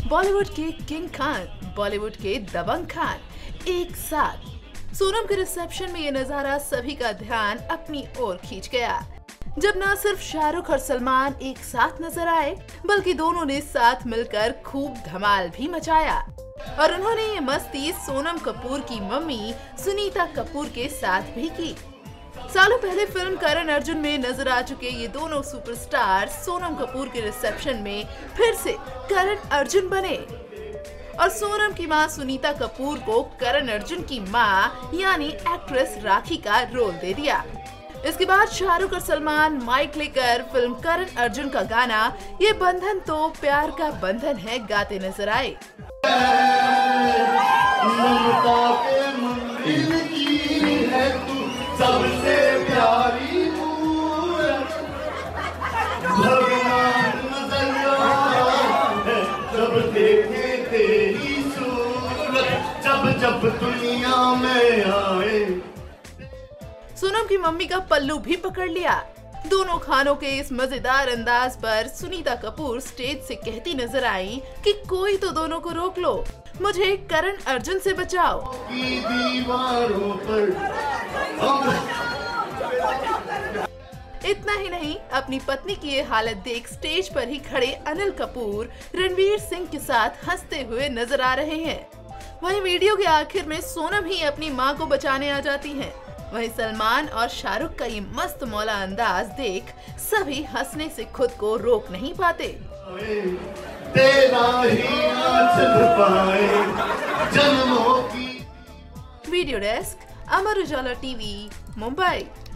बॉलीवुड के किंग खान, बॉलीवुड के दबंग खान एक साथ। सोनम के रिसेप्शन में ये नजारा सभी का ध्यान अपनी ओर खींच गया, जब न सिर्फ शाहरुख और सलमान एक साथ नजर आए, बल्कि दोनों ने साथ मिलकर खूब धमाल भी मचाया। और उन्होंने ये मस्ती सोनम कपूर की मम्मी सुनीता कपूर के साथ भी की। सालों पहले फिल्म करण अर्जुन में नजर आ चुके ये दोनों सुपरस्टार सोनम कपूर के रिसेप्शन में फिर से करण अर्जुन बने और सोनम की मां सुनीता कपूर को करण अर्जुन की मां यानी एक्ट्रेस राखी का रोल दे दिया। इसके बाद शाहरुख और सलमान माइक लेकर फिल्म करण अर्जुन का गाना ये बंधन तो प्यार का बंधन है गाते नजर आए। सबसे प्यारी भगवान जब देखे तेरी सूरत, जब दुनिया में आए। सोनम की मम्मी का पल्लू भी पकड़ लिया। दोनों खानों के इस मजेदार अंदाज पर सुनीता कपूर स्टेज से कहती नजर आई कि कोई तो दोनों को रोक लो, मुझे करण अर्जुन से बचाओ। दीवारों पर इतना ही नहीं, अपनी पत्नी की ये हालत देख स्टेज पर ही खड़े अनिल कपूर रणवीर सिंह के साथ हंसते हुए नजर आ रहे हैं। वहीं वीडियो के आखिर में सोनम ही अपनी मां को बचाने आ जाती हैं। वहीं सलमान और शाहरुख का ये मस्त मौला अंदाज देख सभी हंसने से खुद को रोक नहीं पाते। तेरा ही पाए जन्मों की। Video desk, Amar Ujala TV, Mumbai.